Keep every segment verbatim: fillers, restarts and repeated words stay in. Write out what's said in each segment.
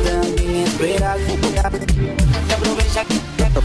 alguien esperar. Y aprovecha que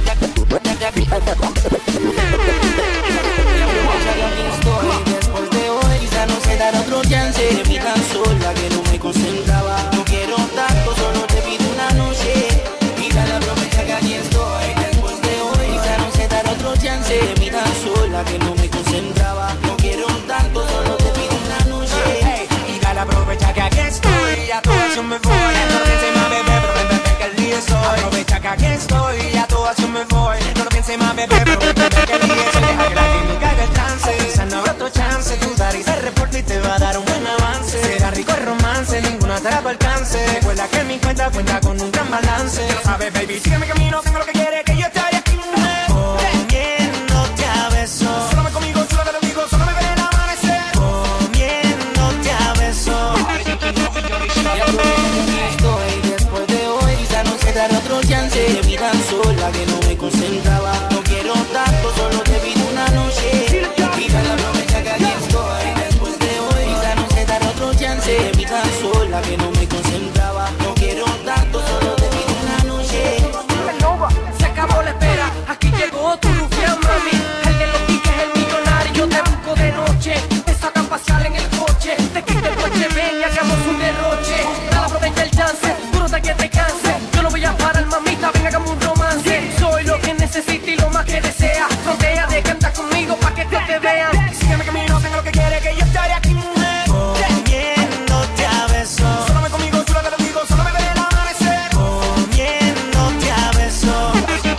aquí estoy después de hoy. Quizá no sé dar otro chance. Vi tan sola que no me concentraba. No quiero tanto, solo te pido una noche. Y dale, aprovecha que aquí estoy después de hoy. Quizá no sé dar otro chance. Vi tan sola que no me concentraba. No quiero tanto, solo te pido una noche. Hey, y dale, aprovecha que aquí estoy. A tu acción me voy. No lo pienses más, bebé, pero vente que el día es hoy. Aprovecha que aquí estoy. A tu acción me voy. No lo pienses más, bebé, pero vente que el día es hoy. Deja que la química haga el trance. Quizá no habrá otro chance. Tu dar y se reporta y te va a dar un buen avance. Será rico el romance, ninguna te tu alcance. Recuerda que mi cuenta cuenta con un gran balance. Ya lo sabes, baby, sigue mi camino, tengo lo que quiere, que yo estaré aquí. Comiéndote a besos. Solo me conmigo, solo te lo digo, solo me veré el amanecer. Comiéndote a besos. Y aprovecha que estoy después de hoy. Quizá no sé dar otro chance. Vi tan sola que no me concentraba. No quiero tanto, solo te pido una noche. Y dale, aprovecha que aquí estoy después de hoy. Quizá no sé dar otro chance. Vi tan sola que no me concentraba. No quiero tanto, solo te pido una noche. Nova, se acabó la espera. Aquí llegó tu rufián, mami. El de los tickets, el millonario. Te busco de noche. Esa tan pasear en el coche. Te quita el coche, ven y hagamos un derroche. Dale, aprovecha el chance. Tú no te que te canse. Yo no voy a parar, mamita. Ven, hagamos un romance. Soy lo que necesita y lo más que desea. Frontea de cantar conmigo pa' que te, te vean. Sigue mi camino, tengo lo que quiere, que yo estaré aquí. Comiéndote a besos. Solo me conmigo, solo te lo digo, solo me veré el amanecer. Comiéndote a besos.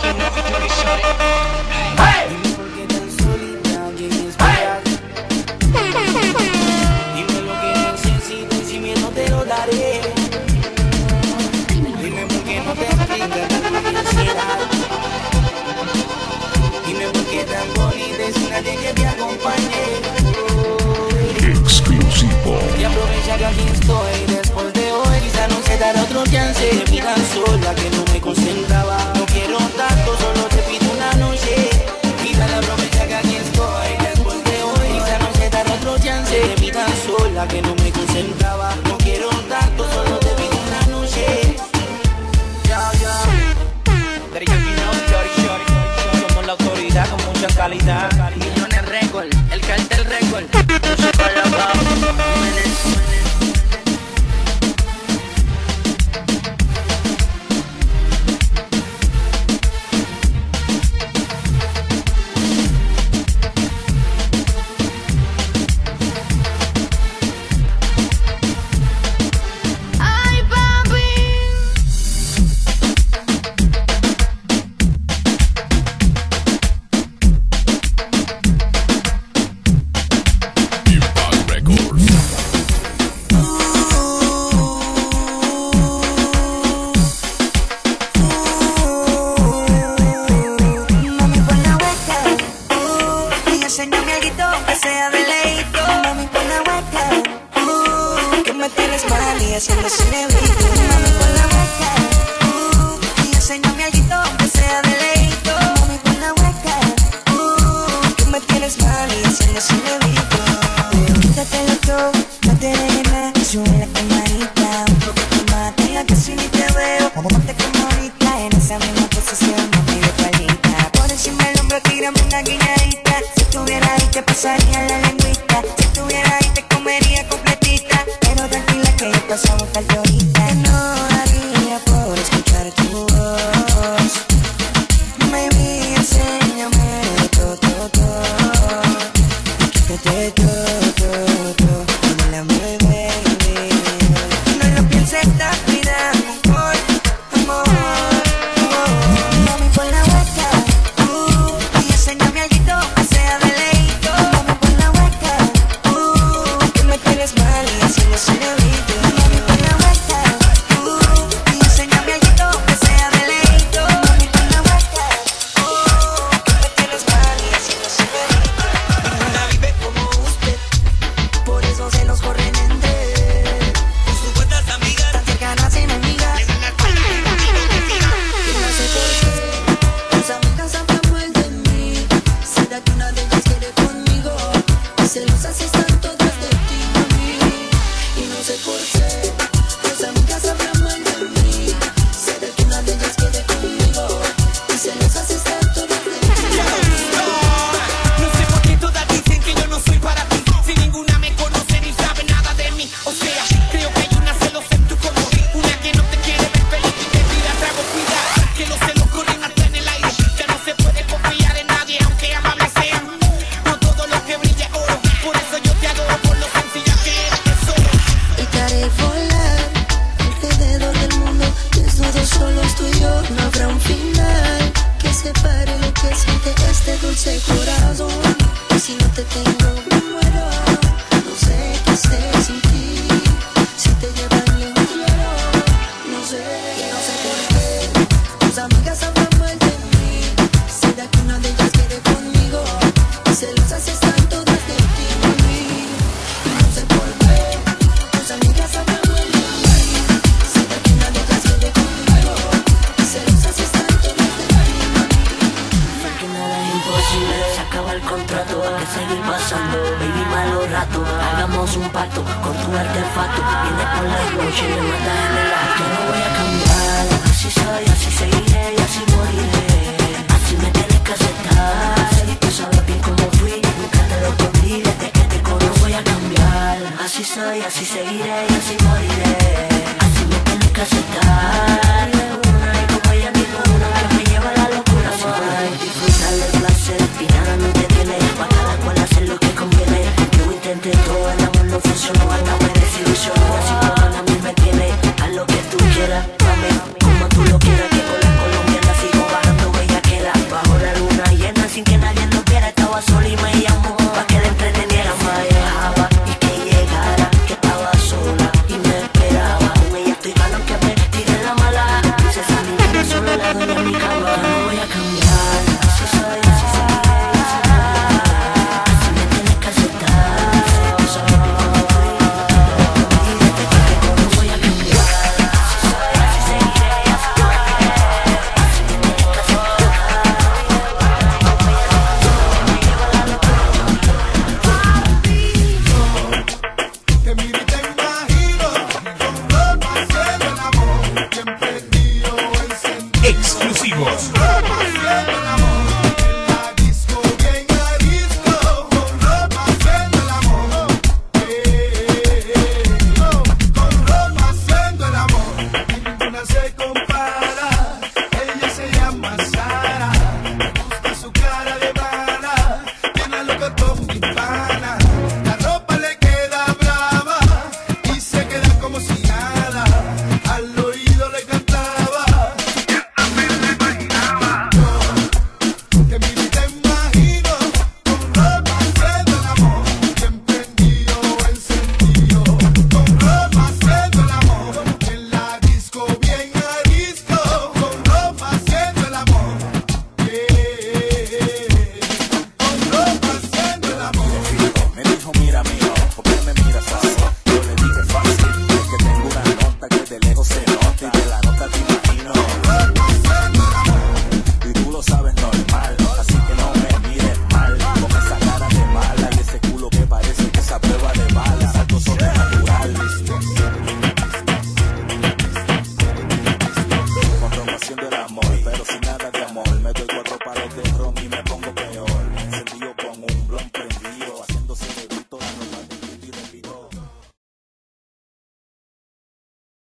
¡Hey! Dime por qué tan solita, quién esperar. Dime lo que necesitas y sin miedo te lo daré. Dime por qué no te explica tanta mi ansiedad. Dime por qué tan bonita y sin nadie que te acompañe. Exclusivo. Y aprovecha que aquí estoy después de hoy. Quizá no sé dar otro chance. Vi tan sola que no me concentraba. No quiero tanto, solo te pido una noche. Y dale, aprovecha que aquí estoy después de hoy. Quizá no sé dar otro chance. Vi tan sola que no me concentraba. No quiero tanto, solo te pido una noche. Ya, ya. Daddy Yankee, no, shorty, shorty. Somos la autoridad con mucha calidad. Millones récord, el cartel récord. Música la bajo. Ay, papi. Impact Records. Mami, pon la hueca, uh, y enséñame alguito, que sea de leíto. Mami, pon la hueca, uh, que me tienes mal y haciendo cinebrito. Mami, pon la hueca, uh, y enséñame alguito, que sea de leíto. Mami, pon la hueca, uh, que me tienes mal y haciendo cinebrito. Quítatelo todo, no te dejes nada, sube la camarita, un poquito más, tenga que si ni te veo. Ponte como ahorita en esa misma posición, mami, de palita. Por encima del hombro tírame una guiñadita. Si estuviera ahí te pasaría la lengüita. Si estuviera ahí te comería completita. Pero tranquila que ya pasamos falta ahorita. No daría por escuchar tu voz. Baby, enséñame todo, todo, todo. Quítate todo, todo, todo. Háblame, baby. No lo pienses tan cuidado, amor, amor, amor. Mami, pon la hueca, uh, y enséñame alguito, que sea de leíto. Mami, pon la hueca, uh, que me tienes mal y haciendo cinebrito. Mami, pon la hueca. hagamos un pacto con tu artefacto. Vienes por la noche y me matas en el acto. Yo no voy a cambiar, así soy, así seguiré y así moriré. Así me tienes que aceptar. Y tú sabes bien cómo fui, nunca te lo escondí desde que te conozco. No voy a cambiar, así soy, así seguiré y así moriré. Así me tienes que aceptar. Una y como ella ninguna que me lleva a la locura. Voy disfrutar del placer y nada me detiene. Pa' cada cual hacer lo que conviene. Yo intenté todo, el amor no funcionó. Hasta me desilusionó, así como a mí me tiene. Haz lo que tú quieras, mami.